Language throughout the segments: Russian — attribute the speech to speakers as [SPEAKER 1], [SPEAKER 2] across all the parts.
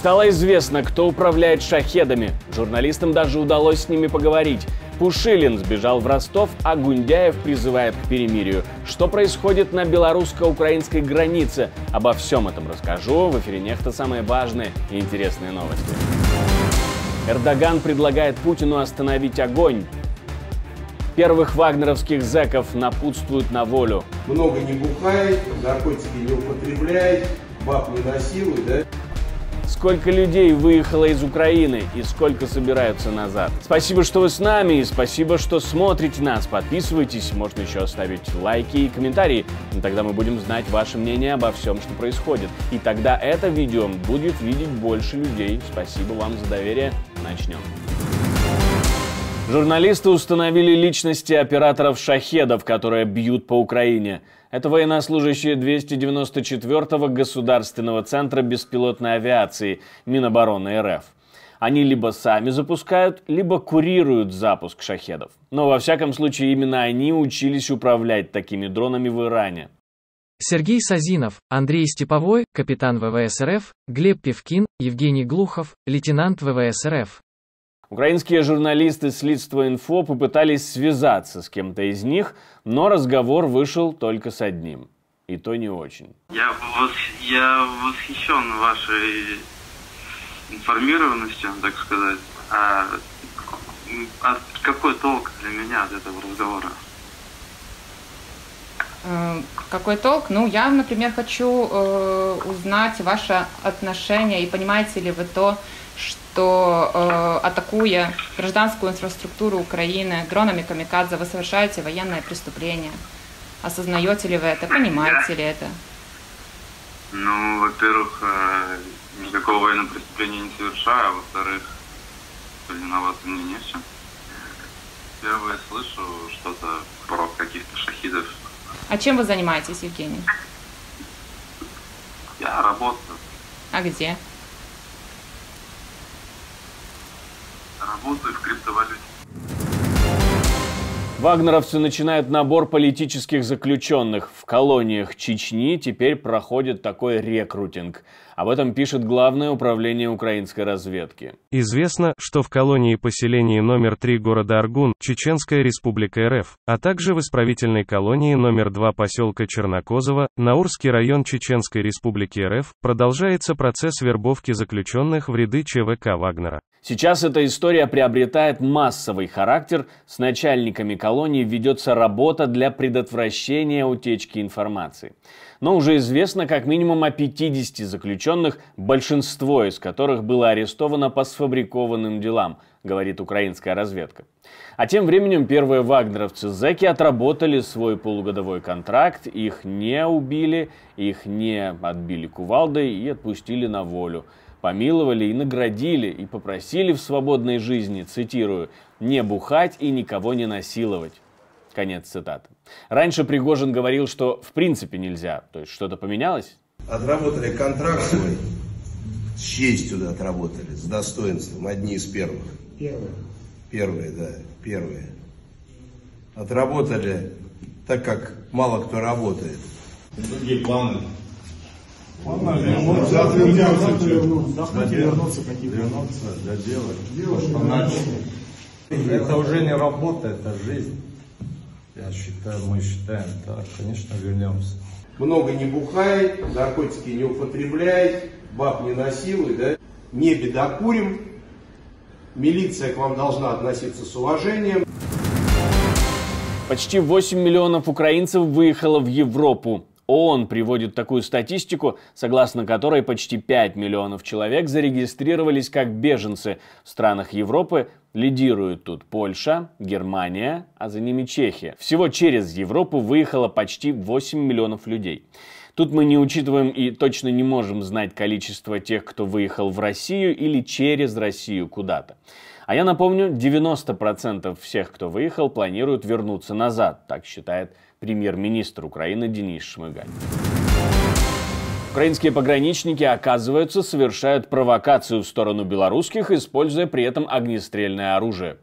[SPEAKER 1] Стало известно, кто управляет шахедами. Журналистам даже удалось с ними поговорить. Пушилин сбежал в Ростов, а Гундяев призывает к перемирию. Что происходит на белорусско-украинской границе? Обо всем этом расскажу. В эфире «Нехта» самые важные и интересные новости. Эрдоган предлагает Путину остановить огонь. Первых вагнеровских зэков напутствуют на волю.
[SPEAKER 2] Много не бухай, наркотики не употребляй, баб не насилуй, да?
[SPEAKER 1] Сколько людей выехало из Украины и сколько собираются назад. Спасибо, что вы с нами, и спасибо, что смотрите нас. Подписывайтесь, можно еще оставить лайки и комментарии. И тогда мы будем знать ваше мнение обо всем, что происходит. И тогда это видео будет видеть больше людей. Спасибо вам за доверие. Начнем. Журналисты установили личности операторов шахедов, которые бьют по Украине. Это военнослужащие 294-го Государственного центра беспилотной авиации Минобороны РФ. Они либо сами запускают, либо курируют запуск шахедов. Но во всяком случае именно они учились управлять такими дронами в Иране.
[SPEAKER 3] Сергей Сазинов, Андрей Степовой, капитан ВВС РФ, Глеб Певкин, Евгений Глухов, лейтенант ВВС РФ.
[SPEAKER 1] Украинские журналисты Следство.Инфо попытались связаться с кем-то из них, но разговор вышел только с одним. И то не очень.
[SPEAKER 4] Я восхищен вашей информированностью, так сказать. А какой толк для меня от этого разговора?
[SPEAKER 5] Какой толк? Ну, я, например, хочу узнать ваше отношение, и понимаете ли вы то, что, атакуя гражданскую инфраструктуру Украины дронами камикадзе, вы совершаете военное преступление. Осознаете ли вы это? Понимаете ли это?
[SPEAKER 4] Ну, во-первых, никакого военного преступления не совершаю, а во-вторых, виноваты мне не в чем. Первое слышу что-то про каких-то шахидов.
[SPEAKER 5] А чем вы занимаетесь, Евгений?
[SPEAKER 4] Я работаю.
[SPEAKER 5] А где?
[SPEAKER 4] Работаю в криптовалюте.
[SPEAKER 1] Вагнеровцы начинают набор политических заключенных. В колониях Чечни теперь проходит такой рекрутинг. Об этом пишет Главное управление украинской разведки.
[SPEAKER 6] Известно, что в колонии поселения номер 3 города Аргун, Чеченская Республика РФ, а также в исправительной колонии номер 2 поселка Чернокозово, Наурский район Чеченской Республики РФ, продолжается процесс вербовки заключенных в ряды ЧВК Вагнера.
[SPEAKER 1] Сейчас эта история приобретает массовый характер. С начальниками колонии ведется работа для предотвращения утечки информации. Но уже известно как минимум о 50 заключенных, большинство из которых было арестовано по сфабрикованным делам, говорит украинская разведка. А тем временем первые вагнеровцы-зэки отработали свой полугодовой контракт, их не убили, их не отбили кувалдой и отпустили на волю. Помиловали и наградили, и попросили в свободной жизни, цитирую, «не бухать и никого не насиловать». Конец цитаты. Раньше Пригожин говорил, что в принципе нельзя. То есть что-то поменялось?
[SPEAKER 2] Отработали контракт свой, с честью да, отработали, с достоинством, одни из первых. Первые, да, первые. Отработали так, как мало кто работает.
[SPEAKER 7] Другие планы.
[SPEAKER 8] Вернуться, доделать. Это уже не работа, это жизнь. Я считаю, мы считаем, да, конечно, вернемся.
[SPEAKER 2] Много не бухай, наркотики не употребляй, баб не насилуй, да? Не бедокурим. Милиция к вам должна относиться с уважением.
[SPEAKER 1] Почти 8 миллионов украинцев выехало в Европу. ООН приводит такую статистику, согласно которой почти 5 миллионов человек зарегистрировались как беженцы. В странах Европы лидируют тут Польша, Германия, а за ними Чехия. Всего через Европу выехало почти 8 миллионов людей. Тут мы не учитываем и точно не можем знать количество тех, кто выехал в Россию или через Россию куда-то. А я напомню, 90% всех, кто выехал, планируют вернуться назад, так считает премьер-министр Украины Денис Шмыгаль. Украинские пограничники, оказывается, совершают провокацию в сторону белорусских, используя при этом огнестрельное оружие.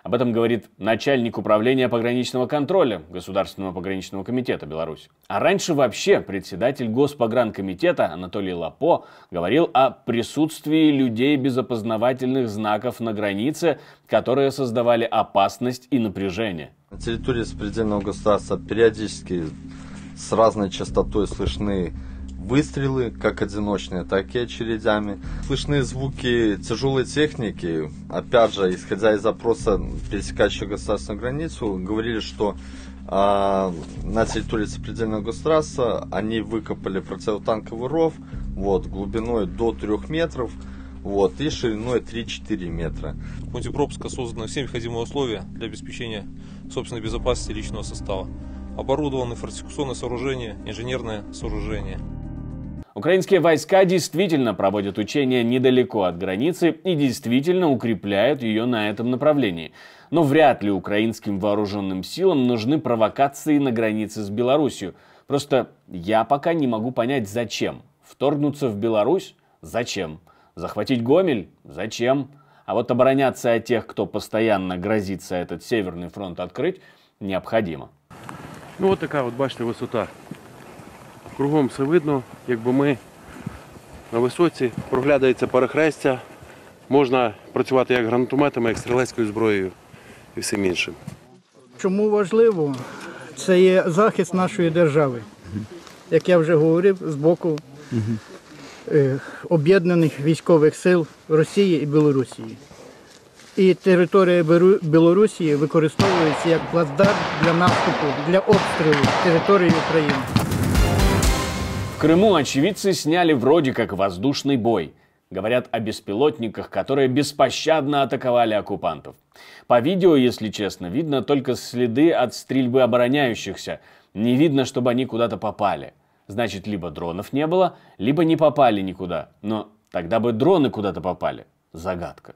[SPEAKER 1] Об этом говорит начальник управления пограничного контроля Государственного пограничного комитета Беларуси. А раньше вообще председатель Госпогранкомитета Анатолий Лапо говорил о присутствии людей без опознавательных знаков на границе, которые создавали опасность и напряжение.
[SPEAKER 7] На территории сопредельного государства периодически с разной частотой слышны выстрелы, как одиночные, так и очередями. Слышны звуки тяжелой техники. Опять же, исходя из запроса пересекающих государственную границу, говорили, что на территории сопредельного государства они выкопали противотанковый ров глубиной до 3 метров и шириной 3-4 метра.
[SPEAKER 9] В пункте пропуска созданы все необходимые условия для обеспечения собственной безопасности личного состава. Оборудованы фортификационные сооружения, инженерное сооружение.
[SPEAKER 1] Украинские войска действительно проводят учения недалеко от границы и действительно укрепляют ее на этом направлении. Но вряд ли украинским вооруженным силам нужны провокации на границе с Беларусью. Просто я пока не могу понять, зачем. Вторгнуться в Беларусь? Зачем? Захватить Гомель? Зачем? А вот обороняться от тех, кто постоянно грозится этот Северный фронт открыть, необходимо.
[SPEAKER 10] Ну от така, бачите, висота. Кругом все видно, якби ми на висоті, проглядається перехрестя, можна працювати як гранатометами, як стрілецькою зброєю і всім іншим.
[SPEAKER 11] Чому важливо? Це є захист нашої держави, як я вже говорив, з боку об'єднаних військових сил Росії і Білорусі. І територія Білорусі використовується як плацдарм для наступу, для обстрілу території України.
[SPEAKER 1] В Крыму очевидцы сняли вроде как воздушный бой. Говорят о беспилотниках, которые беспощадно атаковали оккупантов. По видео, если честно, видно только следы от стрельбы обороняющихся. Не видно, чтобы они куда-то попали. Значит, либо дронов не было, либо не попали никуда. Но тогда бы дроны куда-то попали. Загадка.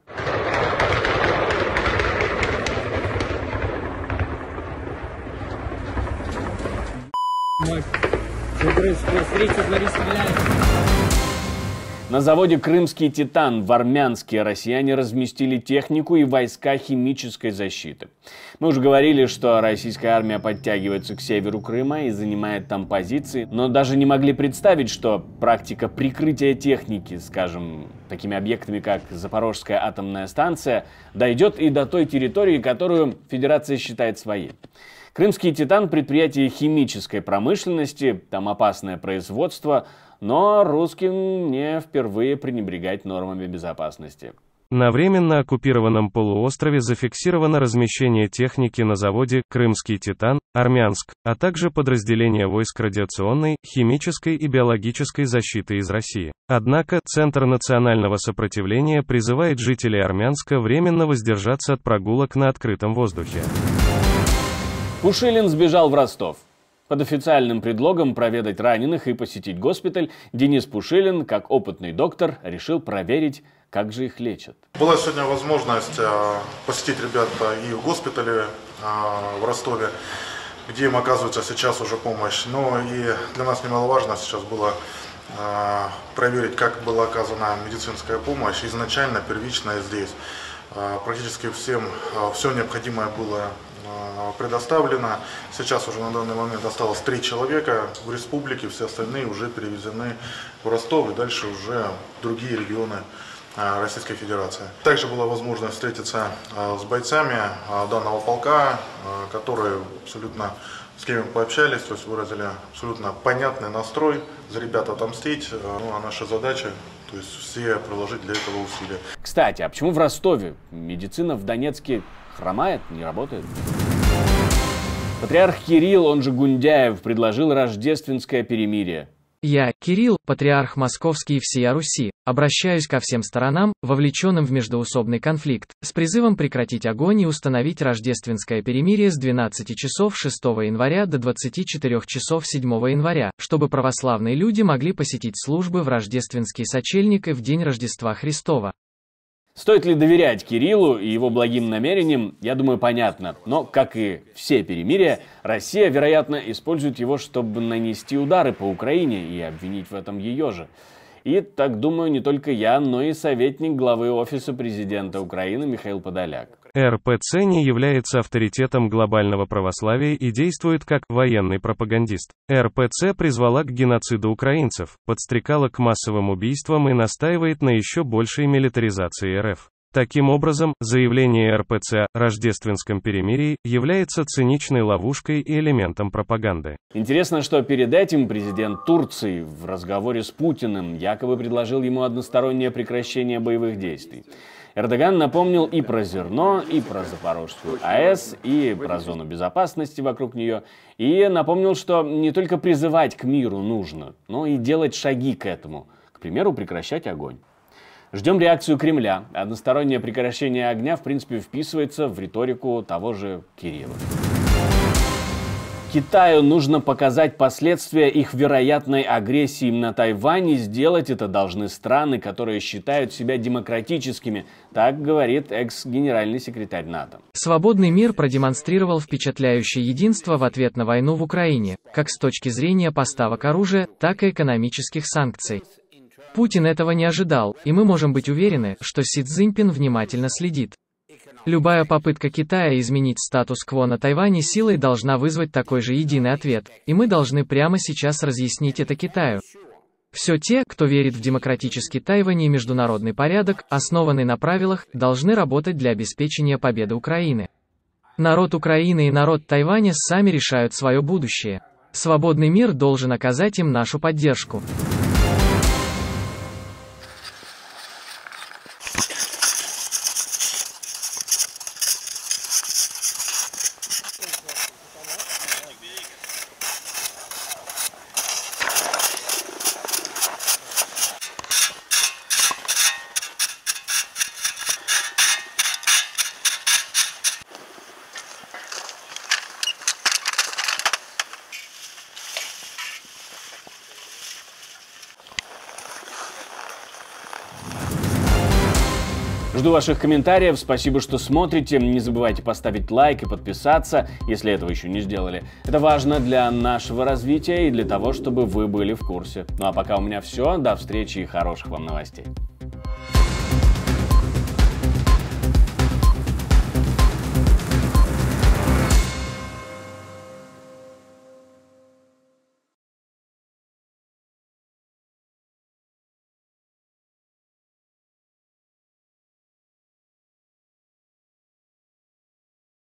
[SPEAKER 1] На заводе «Крымский Титан» в Армянске россияне разместили технику и войска химической защиты. Мы уже говорили, что российская армия подтягивается к северу Крыма и занимает там позиции, но даже не могли представить, что практика прикрытия техники, скажем, такими объектами, как Запорожская атомная станция, дойдет и до той территории, которую Федерация считает своей. «Крымский Титан» — предприятие химической промышленности, там опасное производство, но русским не впервые пренебрегать нормами безопасности.
[SPEAKER 6] На временно оккупированном полуострове зафиксировано размещение техники на заводе «Крымский Титан», Армянск, а также подразделения войск радиационной, химической и биологической защиты из России. Однако, Центр национального сопротивления призывает жителей Армянска временно воздержаться от прогулок на открытом воздухе.
[SPEAKER 1] Пушилин сбежал в Ростов. Под официальным предлогом проведать раненых и посетить госпиталь, Денис Пушилин, как опытный доктор, решил проверить, как же их лечат.
[SPEAKER 12] Была сегодня возможность посетить ребят и в госпитале в Ростове, где им оказывается сейчас уже помощь. Но и для нас немаловажно сейчас было проверить, как была оказана медицинская помощь изначально, первичная здесь. Практически всем все необходимое было предоставлено. Сейчас уже на данный момент осталось 3 человека в республике, все остальные уже перевезены в Ростов и дальше уже в другие регионы Российской Федерации. Также была возможность встретиться с бойцами данного полка, которые абсолютно с кем пообщались, то есть выразили абсолютно понятный настрой за ребят отомстить. Ну, а наша задача, то есть все приложить для этого усилия.
[SPEAKER 1] Кстати, а почему в Ростове медицина в Донецке хромает, не работает? Патриарх Кирилл, он же Гундяев, предложил рождественское перемирие.
[SPEAKER 3] Я, Кирилл, патриарх Московский и всея Руси, обращаюсь ко всем сторонам, вовлеченным в междоусобный конфликт, с призывом прекратить огонь и установить рождественское перемирие с 12 часов 6 января до 24 часов 7 января, чтобы православные люди могли посетить службы в рождественский сочельник и в день Рождества Христова.
[SPEAKER 1] Стоит ли доверять Кириллу и его благим намерениям, я думаю, понятно. Но, как и все перемирия, Россия, вероятно, использует его, чтобы нанести удары по Украине и обвинить в этом ее же. И И, так думаю, не только я, но и советник главы Офиса президента Украины Михаил Подоляк.
[SPEAKER 6] РПЦ не является авторитетом глобального православия и действует как военный пропагандист. РПЦ призвала к геноциду украинцев, подстрекала к массовым убийствам и настаивает на еще большей милитаризации РФ. Таким образом, заявление РПЦ о рождественском перемирии является циничной ловушкой и элементом пропаганды.
[SPEAKER 1] Интересно, что перед этим президент Турции в разговоре с Путиным якобы предложил ему одностороннее прекращение боевых действий. Эрдоган напомнил и про зерно, и про Запорожскую АЭС, и про зону безопасности вокруг нее, и напомнил, что не только призывать к миру нужно, но и делать шаги к этому, к примеру, прекращать огонь. Ждем реакцию Кремля. Одностороннее прекращение огня, в принципе, вписывается в риторику того же Кирилла. Китаю нужно показать последствия их вероятной агрессии на Тайвань, и сделать это должны страны, которые считают себя демократическими, так говорит экс-генеральный секретарь НАТО.
[SPEAKER 3] Свободный мир продемонстрировал впечатляющее единство в ответ на войну в Украине, как с точки зрения поставок оружия, так и экономических санкций. Путин этого не ожидал, и мы можем быть уверены, что Си Цзиньпин внимательно следит. Любая попытка Китая изменить статус-кво на Тайване силой должна вызвать такой же единый ответ, и мы должны прямо сейчас разъяснить это Китаю. Все те, кто верит в демократический Тайвань и международный порядок, основанный на правилах, должны работать для обеспечения победы Украины. Народ Украины и народ Тайваня сами решают свое будущее. Свободный мир должен оказать им нашу поддержку.
[SPEAKER 1] Жду ваших комментариев, спасибо, что смотрите, не забывайте поставить лайк и подписаться, если этого еще не сделали. Это важно для нашего развития и для того, чтобы вы были в курсе. Ну а пока у меня все, до встречи и хороших вам новостей.